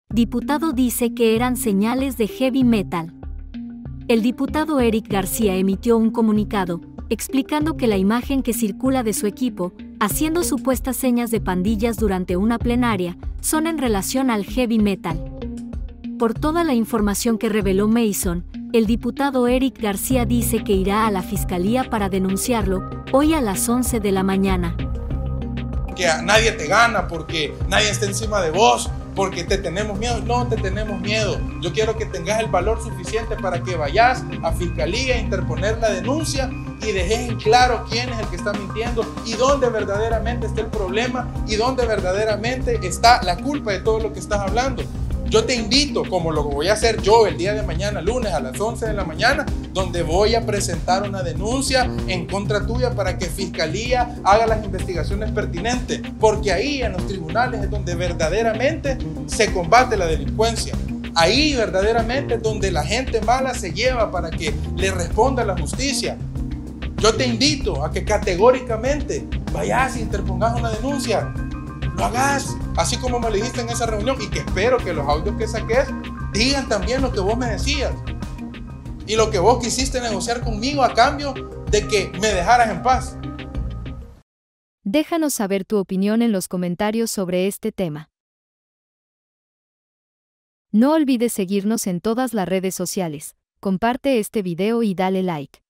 Diputado dice que eran señales de heavy metal. El diputado Eric García emitió un comunicado, explicando que la imagen que circula de su equipo, haciendo supuestas señas de pandillas durante una plenaria, son en relación al heavy metal. Por toda la información que reveló Mason, el diputado Eric García dice que irá a la fiscalía para denunciarlo, hoy a las 11 de la mañana. Que nadie te gana porque nadie está encima de vos, porque te tenemos miedo. No te tenemos miedo. Yo quiero que tengas el valor suficiente para que vayas a fiscalía a interponer la denuncia y dejes en claro quién es el que está mintiendo y dónde verdaderamente está el problema y dónde verdaderamente está la culpa de todo lo que estás hablando. Yo te invito, como lo voy a hacer yo el día de mañana, lunes a las 11 de la mañana, donde voy a presentar una denuncia en contra tuya para que Fiscalía haga las investigaciones pertinentes, porque ahí en los tribunales es donde verdaderamente se combate la delincuencia. Ahí verdaderamente es donde la gente mala se lleva para que le responda la justicia. Yo te invito a que categóricamente vayas e interpongas una denuncia. Lo hagas, así como me lo dijiste en esa reunión, y que espero que los audios que saques digan también lo que vos me decías y lo que vos quisiste negociar conmigo a cambio de que me dejaras en paz. Déjanos saber tu opinión en los comentarios sobre este tema. No olvides seguirnos en todas las redes sociales, comparte este video y dale like.